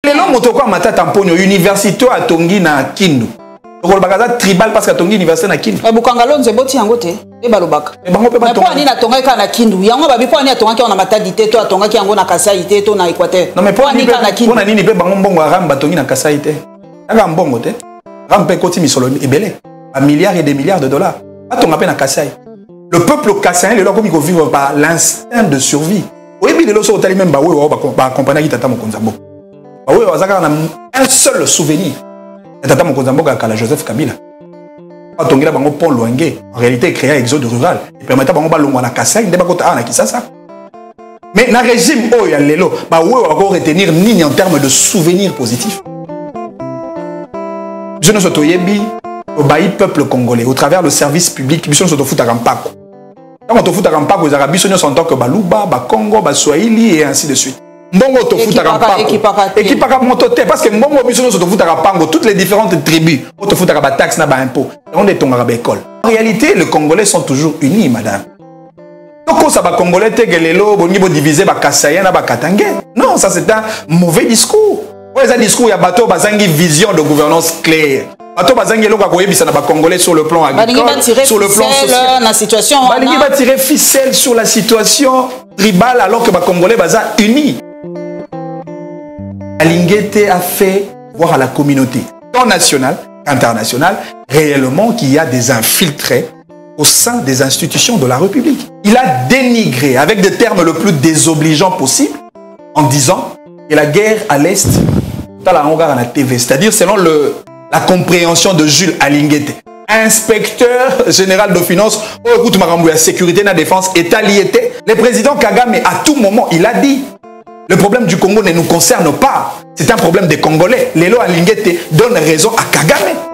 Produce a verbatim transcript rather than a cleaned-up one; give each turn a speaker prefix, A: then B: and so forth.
A: Les gens montent quoi mata tamponio université à Tongi na Kindu. Donc le bagaza tribal parce que Tongi université na Kindu.
B: Mais Bukangalo nze boti yango te. E balobaka.
A: Mais bango pe ba
B: Tonga. Mais pour ani na Tonga ka na Kindu. Yango ba bi pour ani Tonga ki on a matadité to Tonga ki yango na Kasai te to na Équateur.
A: Non mais pour ani ka na Kindu. Pour ani ni pe bango mbongo ramba Tongi na Kasai te. Anga mbongo te. Rampe koti misolo ebele. À milliards et des milliards de dollars. Pas Tonga pe na Kasai. Le peuple kassaïen le lokomi ko vivre par l'instinct de survie. Oui, mais les lois sont même bah oui, bah compagnie qui t'attend mon konzambo. Bah oui, on a un seul souvenir. T'attends mon konzambo à la Joseph Kabila. Quand on a un pont loingué, en réalité créé un exode rural et permettant de faire un Kassai, il n'y a pas de qui ça ça. Mais dans le régime oh il y a l'élo, bah oui, on va retenir ni en termes de souvenirs positifs. Je ne suis pas yebi au bailli peuple congolais au travers le service public, mission se fout à Rampako. Quand on te fout à Rampako, les Arabes sont en tant que Balouba, Bakongo, Baswahili et ainsi de suite. Mbongo te fout à Rampako. Équipaka mototé parce que Mbongo biso se fout à Rampako, toutes les différentes tribus, on te fout à Rabat taxe na ba impôt. On est ton arabe école. En réalité, les Congolais sont toujours unis, madame. Donc ça va Congolais te gelelo, bon niveau divisé ba Kassaïen na ba Katangé. Non, ça c'est un mauvais discours. Ouais, un discours il y a bateau bazangi vision de gouvernance claire. Bato bazangi loka koyebisa na ba Congolais sur le plan agricole, sur le plan social.
B: La situation.
A: Balingi va tirer ficelle sur la situation tribale alors que ba Congolais baza unis. Alingete a fait voir à la communauté, tant nationale qu'internationale, réellement qu'il y a des infiltrés au sein des institutions de la République. Il a dénigré avec des termes le plus désobligeants possible en disant que la guerre à l'Est, c'est-à-dire selon le, la compréhension de Jules Alingete, inspecteur général de finances, oh, écoute, la sécurité et la défense, État lié. Le président Kagame, à tout moment, il a dit le problème du Congo ne nous concerne pas. C'est un problème des Congolais. Lélo Alingete donne raison à Kagame.